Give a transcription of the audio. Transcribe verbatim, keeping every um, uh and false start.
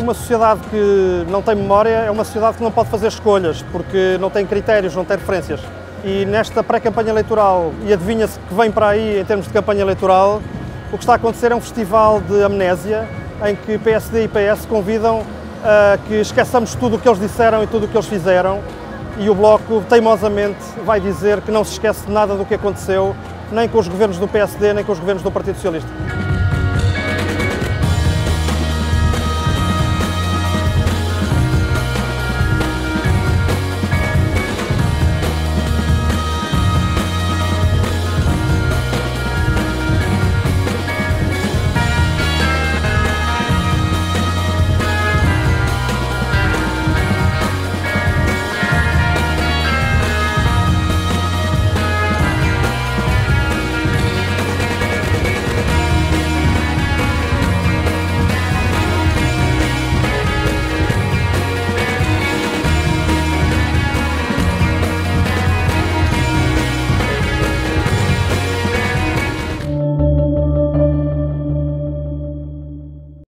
uma sociedade que não tem memória é uma sociedade que não pode fazer escolhas, porque não tem critérios, não tem referências. E nesta pré-campanha eleitoral, e adivinha-se que vem para aí em termos de campanha eleitoral, o que está a acontecer é um festival de amnésia, em que P S D e P S convidam a que esqueçamos tudo o que eles disseram e tudo o que eles fizeram, e o Bloco teimosamente vai dizer que não se esquece de nada do que aconteceu, nem com os governos do P S D, nem com os governos do Partido Socialista.